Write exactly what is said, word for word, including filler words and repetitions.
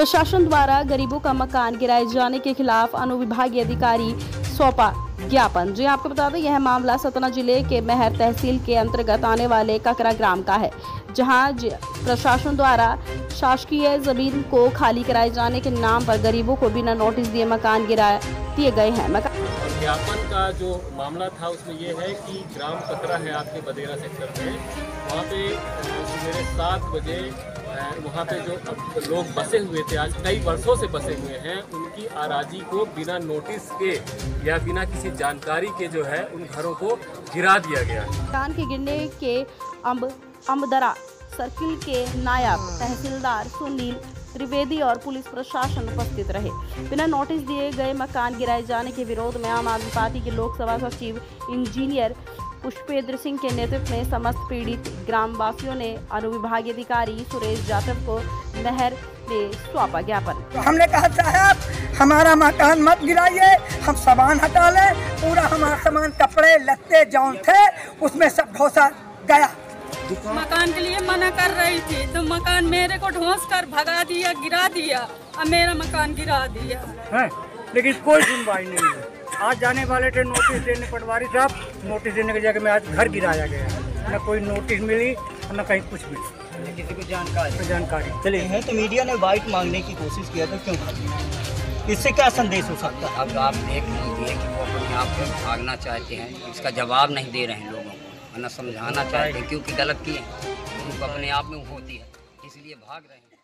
प्रशासन द्वारा गरीबों का मकान गिराए जाने के खिलाफ अनुविभागीय अधिकारी सौंपा ज्ञापन। जी आपको बता दें, यह मामला सतना जिले के महर तहसील के अंतर्गत आने वाले ककरा ग्राम का है, जहां प्रशासन द्वारा शासकीय जमीन को खाली कराए जाने के नाम पर गरीबों को बिना नोटिस दिए मकान गिरा दिए गए हैं। ज्ञापन का जो मामला था उसमें यह है कि ग्राम ककरा है आपके बदेरा सेक्टर में, वहाँ पे सवेरे सात बजे वहाँ पे जो लोग बसे हुए थे, आज कई वर्षों से बसे हुए हैं, उनकी आराजी को बिना नोटिस के या बिना किसी जानकारी के जो है उन घरों को गिरा दिया गया। मकान के गिरने के अम्ब अम्बदरा सर्किल के नायब तहसीलदार सुनील त्रिवेदी और पुलिस प्रशासन उपस्थित रहे। बिना नोटिस दिए गए मकान गिराए जाने के विरोध में आम आदमी पार्टी के लोकसभा सचिव इंजीनियर पुष्पेंद्र सिंह के नेतृत्व में समस्त पीड़ित ग्रामवासियों ने अनुविभागीय अधिकारी सुरेश जाटव को महर में सौंपा ज्ञापन। तो हमने कहा साहब हमारा मकान मत गिराइए, हम सामान हटा लें, पूरा हमारा सामान कपड़े लत्ते जौन थे उसमें सब घोसा गया। मकान के लिए मना कर रही थी तो मकान मेरे को ढोंस कर भगा दिया, गिरा दिया और मेरा मकान गिरा दिया है, लेकिन कोई सुनवाई नहीं है। आज जाने वाले थे नोटिस देने पटवारी साहब, नोटिस देने के जगह में आज घर गिराया गया, न कोई नोटिस मिली न कहीं कुछ मिली, किसी को जानकारी जानकारी चले हैं। तो मीडिया ने वाइट मांगने की कोशिश किया था, क्यों भागी? इससे क्या संदेश हो सकता है? अब आप देख लीजिए कि वो अपने आप को भागना चाहते हैं, इसका जवाब नहीं दे रहे हैं लोगों को, वरना समझाना चाहते हैं क्योंकि गलत किए उनको अपने आप में होती है, इसलिए भाग रहे हैं।